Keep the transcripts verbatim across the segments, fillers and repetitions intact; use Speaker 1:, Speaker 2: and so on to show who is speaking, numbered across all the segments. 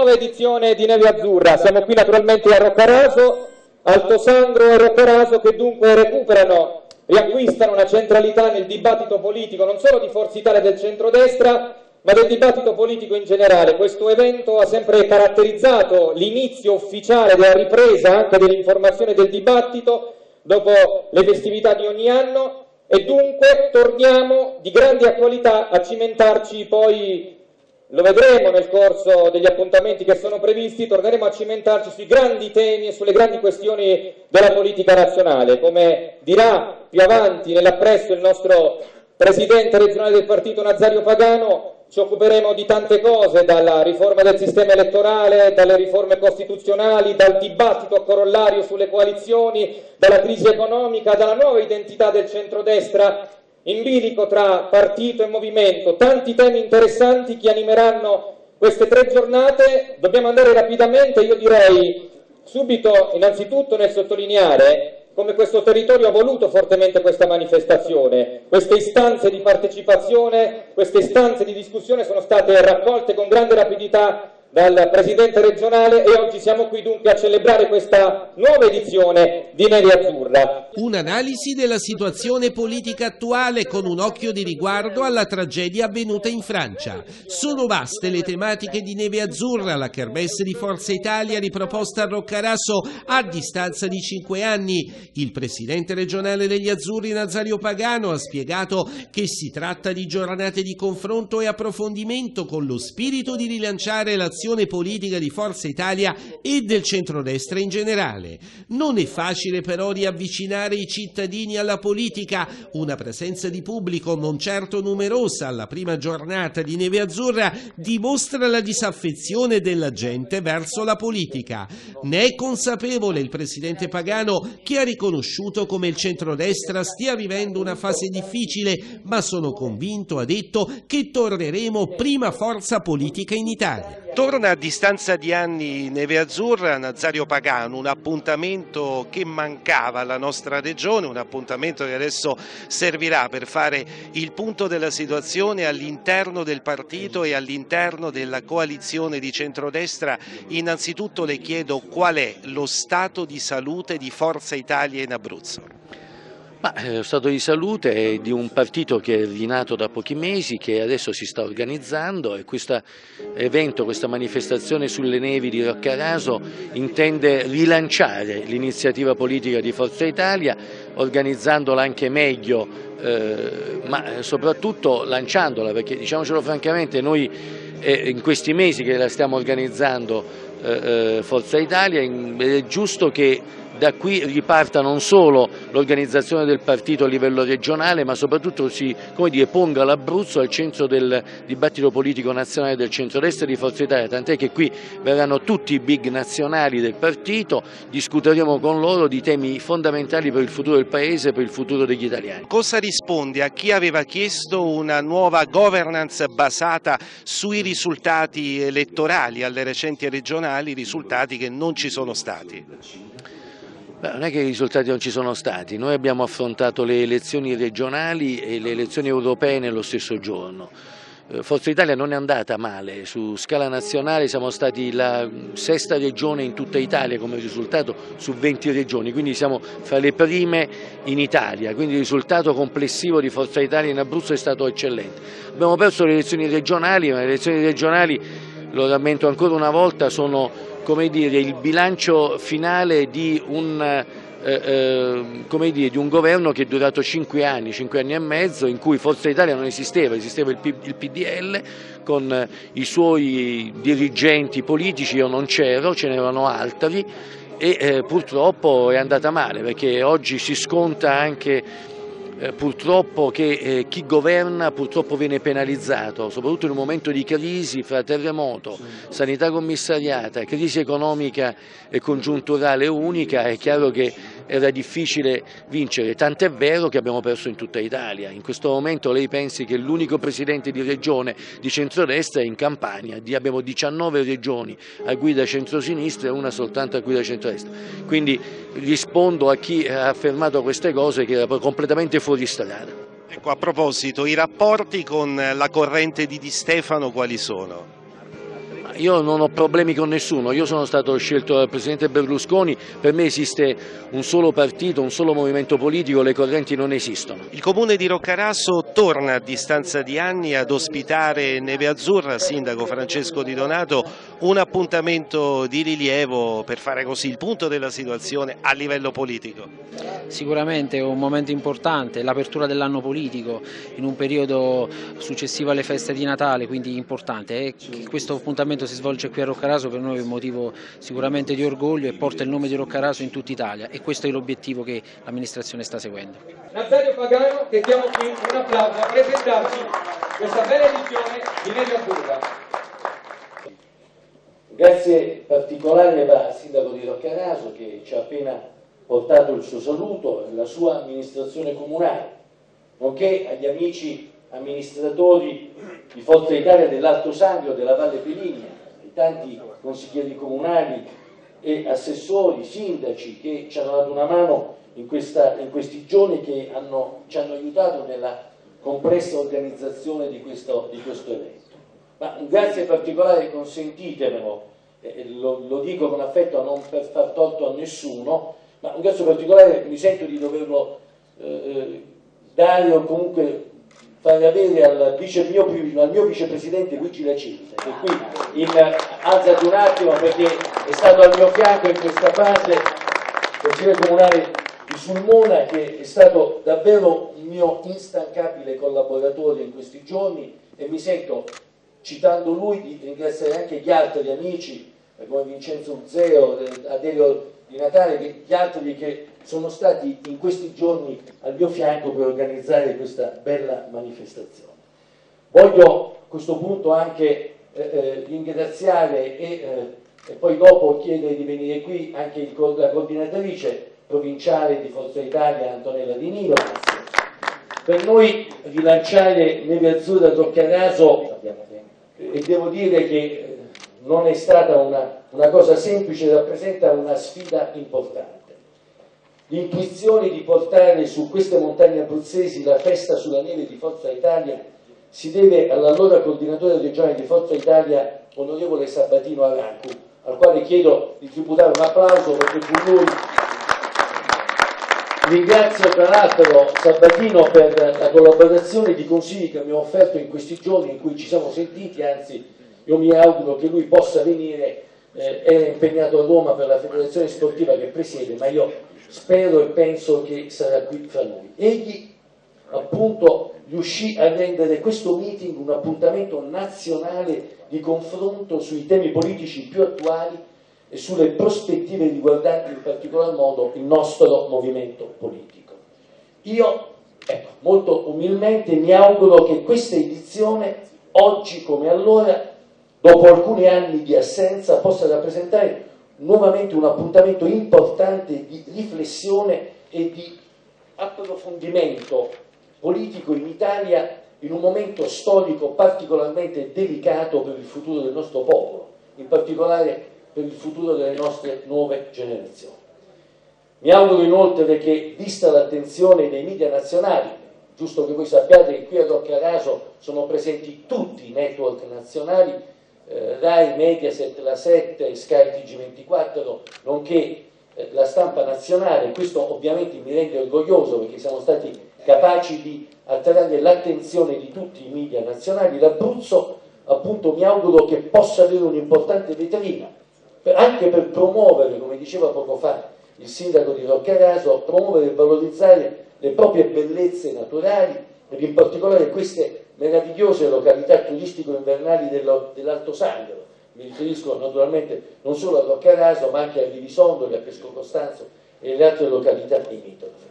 Speaker 1: nuova edizione di Neve Azzurra. Siamo qui naturalmente a Roccaraso, Altosangro e Roccaraso, che dunque recuperano, riacquistano una centralità nel dibattito politico non solo di Forza Italia e del centrodestra, ma del dibattito politico in generale. Questo evento ha sempre caratterizzato l'inizio ufficiale della ripresa anche dell'informazione e del dibattito dopo le festività di ogni anno, e dunque torniamo di grande attualità a cimentarci poi. Lo vedremo nel corso degli appuntamenti che sono previsti, torneremo a cimentarci sui grandi temi e sulle grandi questioni della politica nazionale. Come dirà più avanti nell'appresso il nostro presidente regionale del partito Nazario Pagano, ci occuperemo di tante cose, dalla riforma del sistema elettorale, dalle riforme costituzionali, dal dibattito corollario sulle coalizioni, dalla crisi economica, dalla nuova identità del centrodestra, in bilico tra partito e movimento, tanti temi interessanti che animeranno queste tre giornate. Dobbiamo andare rapidamente, io direi subito innanzitutto nel sottolineare come questo territorio ha voluto fortemente questa manifestazione. Queste istanze di partecipazione, queste istanze di discussione sono state raccolte con grande rapidità dal Presidente regionale, e oggi siamo qui dunque a celebrare questa nuova edizione di Neve Azzurra.
Speaker 2: Un'analisi della situazione politica attuale con un occhio di riguardo alla tragedia avvenuta in Francia. Sono vaste le tematiche di Neve Azzurra, la kermesse di Forza Italia riproposta a Roccaraso a distanza di cinque anni. Il Presidente regionale degli Azzurri Nazario Pagano ha spiegato che si tratta di giornate di confronto e approfondimento con lo spirito di rilanciare l'azione politica di Forza Italia e del centrodestra in generale. Non è facile però riavvicinare i cittadini alla politica. Una presenza di pubblico non certo numerosa alla prima giornata di Neve Azzurra dimostra la disaffezione della gente verso la politica. Ne è consapevole il Presidente Pagano, che ha riconosciuto come il centrodestra stia vivendo una fase difficile, ma sono convinto, ha detto, che torneremo prima forza politica in Italia.
Speaker 3: Torna a distanza di anni Neve Azzurra, Nazario Pagano, un appuntamento che mancava alla nostra regione, un appuntamento che adesso servirà per fare il punto della situazione all'interno del partito e all'interno della coalizione di centrodestra. Innanzitutto le chiedo qual è lo stato di salute di Forza Italia in Abruzzo.
Speaker 4: Ma, eh, lo stato di salute è di un partito che è rinato da pochi mesi, che adesso si sta organizzando, e questo evento, questa manifestazione sulle nevi di Roccaraso intende rilanciare l'iniziativa politica di Forza Italia, organizzandola anche meglio, eh, ma soprattutto lanciandola, perché diciamocelo francamente, noi eh, in questi mesi che la stiamo organizzando eh, Forza Italia, è giusto che da qui riparta non solo l'organizzazione del partito a livello regionale, ma soprattutto si, come dire, ponga l'Abruzzo al centro del dibattito politico nazionale del centrodestra di Forza Italia, tant'è che qui verranno tutti i big nazionali del partito, discuteremo con loro di temi fondamentali per il futuro del Paese, per il futuro degli italiani.
Speaker 3: Cosa risponde a chi aveva chiesto una nuova governance basata sui risultati elettorali alle recenti regionali, risultati che non ci sono stati?
Speaker 4: Beh, non è che i risultati non ci sono stati, noi abbiamo affrontato le elezioni regionali e le elezioni europee nello stesso giorno. Forza Italia non è andata male, su scala nazionale siamo stati la sesta regione in tutta Italia come risultato su venti regioni, quindi siamo fra le prime in Italia, quindi il risultato complessivo di Forza Italia in Abruzzo è stato eccellente. Abbiamo perso le elezioni regionali, ma le elezioni regionali, lo rammento ancora una volta, sono, come dire, il bilancio finale di un, eh, eh, come dire, di un governo che è durato cinque anni, cinque anni e mezzo, in cui Forza Italia non esisteva, esisteva il, P, il P D L con eh, i suoi dirigenti politici, io non c'ero, ce n'erano altri, e eh, purtroppo è andata male, perché oggi si sconta anche Eh, purtroppo che eh, chi governa purtroppo viene penalizzato, soprattutto in un momento di crisi fra terremoto, sanità commissariata, crisi economica e congiunturale unica. È chiaro che era difficile vincere, tant'è vero che abbiamo perso in tutta Italia. In questo momento lei pensi che l'unico presidente di regione di centrodestra è in Campania, abbiamo diciannove regioni a guida centrosinistra e una soltanto a guida centrodestra, quindi rispondo a chi ha affermato queste cose che era completamente fuori strada.
Speaker 3: Ecco, a proposito, i rapporti con la corrente di Di Stefano quali sono?
Speaker 4: Io non ho problemi con nessuno, io sono stato scelto dal Presidente Berlusconi, per me esiste un solo partito, un solo movimento politico, le correnti non esistono.
Speaker 3: Il comune di Roccaraso torna a distanza di anni ad ospitare Neve Azzurra, Sindaco Francesco Di Donato, un appuntamento di rilievo per fare così il punto della situazione a livello politico.
Speaker 5: Sicuramente è un momento importante, l'apertura dell'anno politico in un periodo successivo alle feste di Natale, quindi importante. E che questo appuntamento si svolge qui a Roccaraso per noi è un motivo sicuramente di orgoglio e porta il nome di Roccaraso in tutta Italia, e questo è l'obiettivo che l'amministrazione sta seguendo.
Speaker 1: Nazario Pagano, che chiamo qui un applauso a presentarci questa bella edizione di Neve Azzurra.
Speaker 4: Grazie particolare va al Sindaco di Roccaraso che ci ha appena portato il suo saluto e la sua amministrazione comunale, nonché agli amici amministratori di Forza Italia dell'Alto Sangro, della Valle Peligna, i tanti consiglieri comunali e assessori, sindaci che ci hanno dato una mano in, questa, in questi giorni, che hanno, ci hanno aiutato nella complessa organizzazione di questo, di questo evento. Ma un grazie particolare, consentitemelo, eh, lo, lo dico con affetto, non per far torto a nessuno, ma un grazie particolare mi sento di doverlo eh, dare o comunque fare avere al, vice mio, al mio vicepresidente Luigi Lacinta, che qui in, alzati un attimo perché è stato al mio fianco in questa fase, consigliere comunale di Sulmona, che è stato davvero un mio instancabile collaboratore in questi giorni, e mi sento, citando lui, di ringraziare anche gli altri amici come Vincenzo Uzzeo, Adelio Di Natale, che, gli altri che sono stati in questi giorni al mio fianco per organizzare questa bella manifestazione. Voglio a questo punto anche eh, eh, ringraziare e, eh, e poi dopo chiedere di venire qui anche il, la coordinatrice provinciale di Forza Italia, Antonella Di Nino. Per noi rilanciare Neve Azzurra a Roccaraso, e devo dire che non è stata una, una cosa semplice, rappresenta una sfida importante. L'intuizione di portare su queste montagne abruzzesi la festa sulla neve di Forza Italia si deve all'allora coordinatore regionale di Forza Italia, onorevole Sabatino Arancu, al quale chiedo di tributare un applauso perché fu lui. Ringrazio tra l'altro Sabatino per la collaborazione e i consigli che mi ha offerto in questi giorni in cui ci siamo sentiti, anzi io mi auguro che lui possa venire, eh, era impegnato a Roma per la federazione sportiva che presiede, ma io spero e penso che sarà qui fra noi. Egli appunto riuscì a rendere questo meeting un appuntamento nazionale di confronto sui temi politici più attuali e sulle prospettive riguardanti in particolar modo il nostro movimento politico. Io, ecco, molto umilmente mi auguro che questa edizione, oggi come allora, dopo alcuni anni di assenza, possa rappresentare nuovamente un appuntamento importante di riflessione e di approfondimento politico in Italia in un momento storico particolarmente delicato per il futuro del nostro popolo, in particolare per il futuro delle nostre nuove generazioni. Mi auguro inoltre che, vista l'attenzione dei media nazionali, giusto che voi sappiate che qui a Roccaraso sono presenti tutti i network nazionali, eh, Rai, Mediaset, La sette, Sky T G ventiquattro, nonché eh, la stampa nazionale. Questo ovviamente mi rende orgoglioso perché siamo stati capaci di attrarre l'attenzione di tutti i media nazionali. L'Abruzzo, appunto, mi auguro che possa avere un'importante vetrina, anche per promuovere, come diceva poco fa il sindaco di Roccaraso, promuovere e valorizzare le proprie bellezze naturali ed in particolare queste meravigliose località turistico-invernali dell'Alto Sangro. Mi riferisco naturalmente non solo a Roccaraso ma anche a Rivisondoli, a Pesco Costanzo e le altre località limitrofe.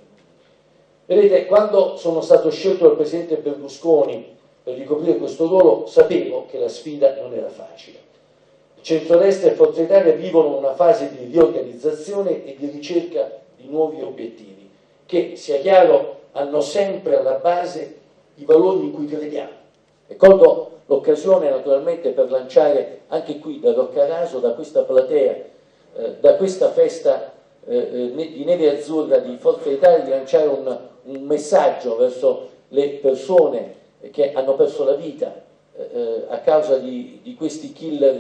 Speaker 4: Vedete, quando sono stato scelto dal presidente Berlusconi per ricoprire questo ruolo sapevo che la sfida non era facile. Centrodestra e Forza Italia vivono una fase di riorganizzazione e di ricerca di nuovi obiettivi che, sia chiaro, hanno sempre alla base i valori in cui crediamo. E colgo l'occasione naturalmente per lanciare anche qui da Roccaraso, da questa platea, eh, da questa festa eh, di Neve Azzurra di Forza Italia, di lanciare un, un messaggio verso le persone che hanno perso la vita eh, a causa di, di questi killer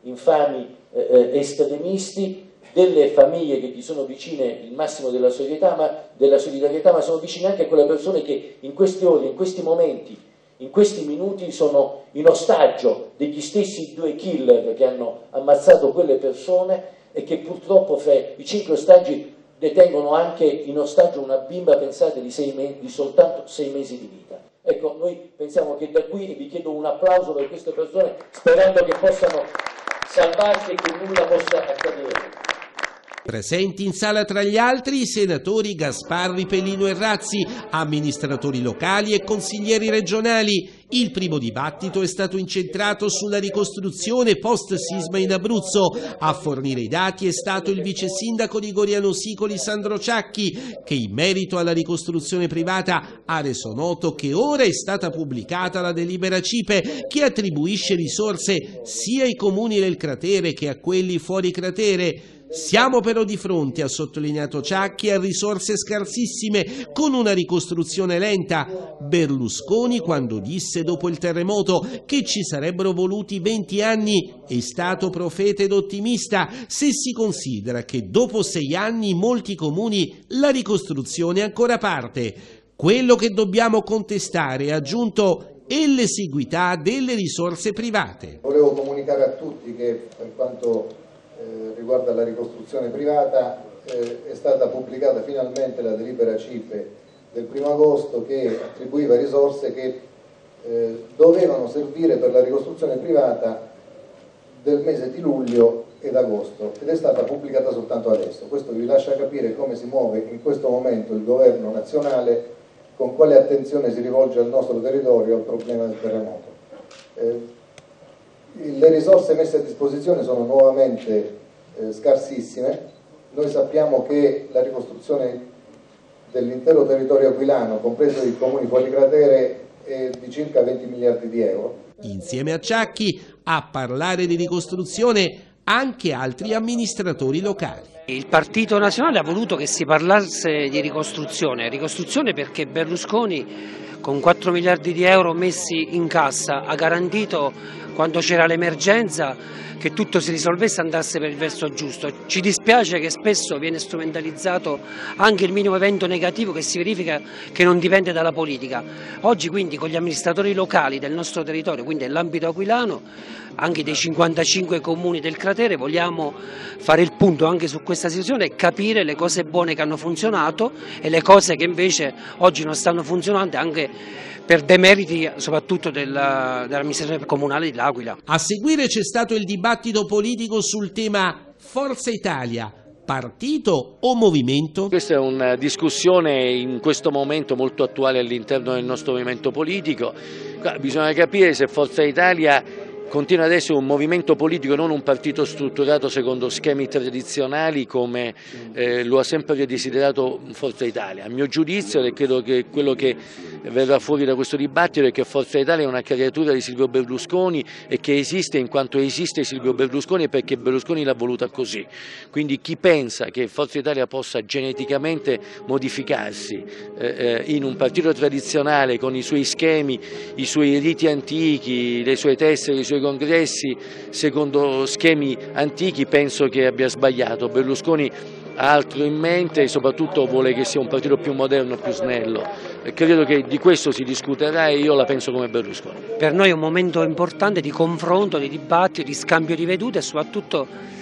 Speaker 4: infami eh, estremisti, delle famiglie che gli sono vicine, il massimo della solidarietà, ma, della solidarietà, ma sono vicine anche a quelle persone che in queste ore, in questi momenti, in questi minuti sono in ostaggio degli stessi due killer che hanno ammazzato quelle persone e che purtroppo fra i cinque ostaggi detengono anche in ostaggio una bimba, pensate, di, sei me- di soltanto sei mesi di vita. Ecco, noi pensiamo che da qui, e vi chiedo un applauso per queste persone, sperando che possano salvarsi e che nulla possa accadere.
Speaker 2: Presenti in sala tra gli altri i senatori Gasparri, Pelino e Razzi, amministratori locali e consiglieri regionali. Il primo dibattito è stato incentrato sulla ricostruzione post-sisma in Abruzzo. A fornire i dati è stato il vice sindaco di Goriano Sicoli, Sandro Ciacchi, che in merito alla ricostruzione privata ha reso noto che ora è stata pubblicata la delibera CIPE che attribuisce risorse sia ai comuni del cratere che a quelli fuori cratere. Siamo però di fronte, ha sottolineato Ciacchi, a risorse scarsissime, con una ricostruzione lenta. Berlusconi, quando disse dopo il terremoto che ci sarebbero voluti venti anni, è stato profeta ed ottimista, se si considera che dopo sei anni in molti comuni la ricostruzione ancora parte. Quello che dobbiamo contestare, ha aggiunto, è l'esiguità delle risorse private.
Speaker 6: Volevo comunicare a tutti che per quanto Eh, riguardo alla ricostruzione privata eh, è stata pubblicata finalmente la delibera CIPE del primo agosto che attribuiva risorse che eh, dovevano servire per la ricostruzione privata del mese di luglio ed agosto ed è stata pubblicata soltanto adesso. Questo vi lascia capire come si muove in questo momento il governo nazionale, con quale attenzione si rivolge al nostro territorio al problema del terremoto. Eh, Le risorse messe a disposizione sono nuovamente eh, scarsissime. Noi sappiamo che la ricostruzione dell'intero territorio aquilano, compreso i comuni fuori cratere, è di circa venti miliardi di euro.
Speaker 2: Insieme a Ciacchi, a parlare di ricostruzione anche altri amministratori locali.
Speaker 5: Il Partito Nazionale ha voluto che si parlasse di ricostruzione, ricostruzione perché Berlusconi con quattro miliardi di euro messi in cassa ha garantito, quando c'era l'emergenza, che tutto si risolvesse e andasse per il verso giusto. Ci dispiace che spesso viene strumentalizzato anche il minimo evento negativo che si verifica, che non dipende dalla politica. Oggi quindi con gli amministratori locali del nostro territorio, quindi nell'ambito aquilano, anche dei cinquantacinque comuni del cratere, vogliamo fare il punto anche su questa situazione e capire le cose buone che hanno funzionato e le cose che invece oggi non stanno funzionando, anche per demeriti soprattutto dell'amministrazione comunale di L'Aquila.
Speaker 2: A seguire c'è stato il dibattito politico sul tema Forza Italia. Partito o movimento?
Speaker 4: Questa è una discussione in questo momento molto attuale all'interno del nostro movimento politico. Bisogna capire se Forza Italia continua ad essere un movimento politico, non un partito strutturato secondo schemi tradizionali come eh, lo ha sempre desiderato Forza Italia. A mio giudizio, e credo che quello che verrà fuori da questo dibattito è che Forza Italia è una creatura di Silvio Berlusconi e che esiste in quanto esiste Silvio Berlusconi perché Berlusconi l'ha voluta così. Quindi chi pensa che Forza Italia possa geneticamente modificarsi eh, in un partito tradizionale con i suoi schemi, i suoi riti antichi, le sue tessere, i suoi congressi secondo schemi antichi, penso che abbia sbagliato. Berlusconi ha altro in mente e soprattutto vuole che sia un partito più moderno, più snello. E credo che di questo si discuterà e io la penso come Berlusconi.
Speaker 5: Per noi è un momento importante di confronto, di dibattito, di scambio di vedute e soprattutto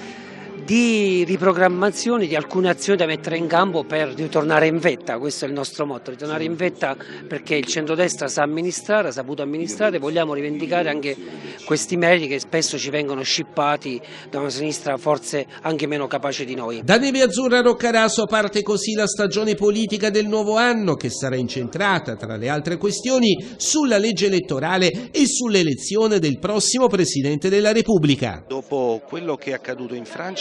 Speaker 5: di riprogrammazione di alcune azioni da mettere in campo per ritornare in vetta. Questo è il nostro motto, ritornare in vetta, perché il centrodestra sa amministrare, ha saputo amministrare, vogliamo rivendicare anche questi meriti che spesso ci vengono scippati da una sinistra forse anche meno capace di noi.
Speaker 2: Da Neve Azzurra a Roccaraso parte così la stagione politica del nuovo anno, che sarà incentrata, tra le altre questioni, sulla legge elettorale e sull'elezione del prossimo Presidente della Repubblica.
Speaker 3: Dopo quello che è accaduto in Francia,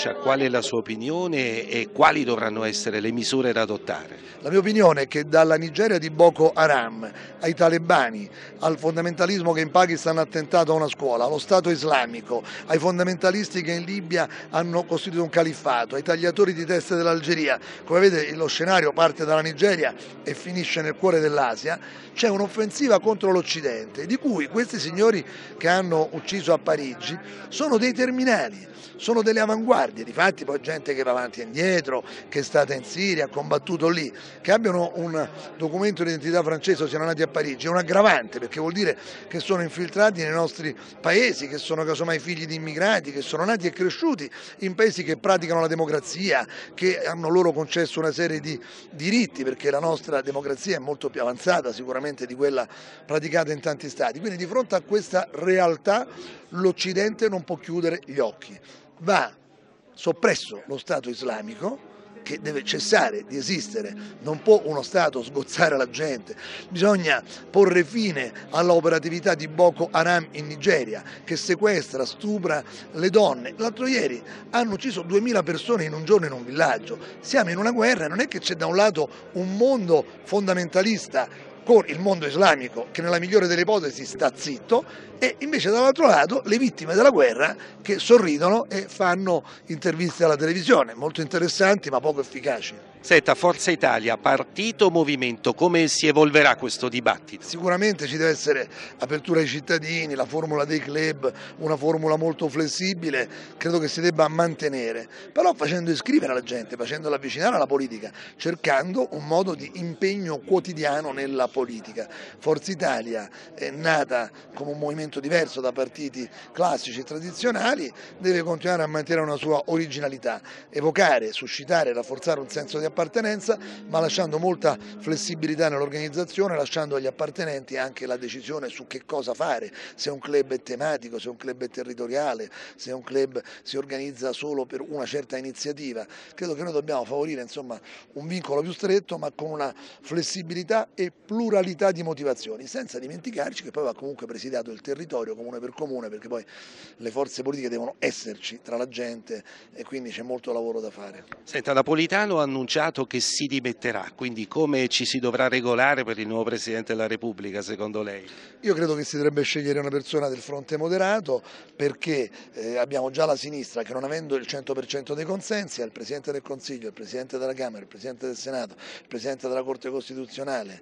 Speaker 3: Francia, qual è la sua opinione e quali dovranno essere le misure da adottare?
Speaker 7: La mia opinione è che dalla Nigeria di Boko Haram ai talebani, al fondamentalismo che in Pakistan ha attentato a una scuola, allo Stato islamico, ai fondamentalisti che in Libia hanno costituito un califfato, ai tagliatori di teste dell'Algeria, come vedete lo scenario parte dalla Nigeria e finisce nel cuore dell'Asia, c'è un'offensiva contro l'Occidente, di cui questi signori che hanno ucciso a Parigi sono dei terminali, sono delle avanguardie, difatti poi gente che va avanti e indietro, che è stata in Siria, ha combattuto lì, che abbiano un documento di identità francese o siano nati a Parigi è un aggravante, perché vuol dire che sono infiltrati nei nostri paesi, che sono casomai figli di immigrati, che sono nati e cresciuti in paesi che praticano la democrazia, che hanno loro concesso una serie di diritti, perché la nostra democrazia è molto più avanzata sicuramente di quella praticata in tanti stati. Quindi di fronte a questa realtà l'Occidente non può chiudere gli occhi. Va soppresso lo Stato islamico, che deve cessare di esistere, non può uno Stato sgozzare la gente, bisogna porre fine all'operatività di Boko Haram in Nigeria, che sequestra, stupra le donne. L'altro ieri hanno ucciso duemila persone in un giorno in un villaggio. Siamo in una guerra, non è che c'è da un lato un mondo fondamentalista con il mondo islamico che nella migliore delle ipotesi sta zitto, e invece dall'altro lato le vittime della guerra che sorridono e fanno interviste alla televisione, molto interessanti ma poco efficaci.
Speaker 3: Senta, Forza Italia, partito o movimento, come si evolverà questo dibattito?
Speaker 7: Sicuramente ci deve essere apertura ai cittadini, la formula dei club, una formula molto flessibile, credo che si debba mantenere, però facendo iscrivere la gente, facendola avvicinare alla politica, cercando un modo di impegno quotidiano nella politica. Forza Italia è nata come un movimento diverso da partiti classici e tradizionali, deve continuare a mantenere una sua originalità, evocare, suscitare, rafforzare un senso di appartenenza, ma lasciando molta flessibilità nell'organizzazione, lasciando agli appartenenti anche la decisione su che cosa fare, se un club è tematico, se un club è territoriale, se un club si organizza solo per una certa iniziativa. Credo che noi dobbiamo favorire insomma un vincolo più stretto, ma con una flessibilità e pluralità di motivazioni, senza dimenticarci che poi va comunque presidiato il territorio comune per comune, perché poi le forze politiche devono esserci tra la gente e quindi c'è molto lavoro da fare.
Speaker 3: Senta, Napolitano ha annunciato che si dimetterà, quindi come ci si dovrà regolare per il nuovo Presidente della Repubblica secondo lei?
Speaker 7: Io credo che si dovrebbe scegliere una persona del fronte moderato, perché eh, abbiamo già la sinistra che, non avendo il cento per cento dei consensi, ha il Presidente del Consiglio, il Presidente della Camera, il Presidente del Senato, il Presidente della Corte Costituzionale,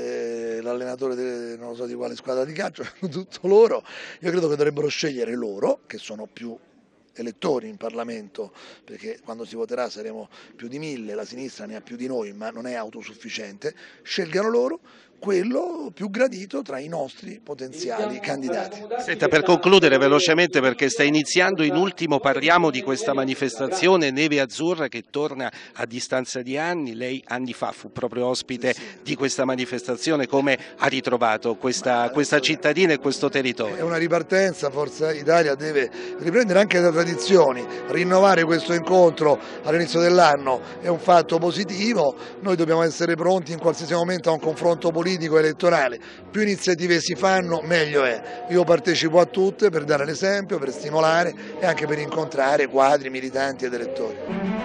Speaker 7: eh, l'allenatore de, non so di quale squadra di calcio, tutto loro. Io credo che dovrebbero scegliere loro, che sono più elettori in Parlamento, perché quando si voterà saremo più di mille, la sinistra ne ha più di noi ma non è autosufficiente, scelgano loro quello più gradito tra i nostri potenziali candidati.
Speaker 3: Senta, per concludere velocemente, perché sta iniziando, in ultimo parliamo di questa manifestazione Neve Azzurra che torna a distanza di anni. Lei anni fa fu proprio ospite sì, sì. di questa manifestazione, come ha ritrovato questa, questa cittadina e questo territorio?
Speaker 7: È una ripartenza, Forza Italia deve riprendere anche le tradizioni, rinnovare questo incontro all'inizio dell'anno è un fatto positivo, noi dobbiamo essere pronti in qualsiasi momento a un confronto politico elettorale, più iniziative si fanno meglio è. Io partecipo a tutte per dare l'esempio, per stimolare e anche per incontrare quadri, militanti ed elettori.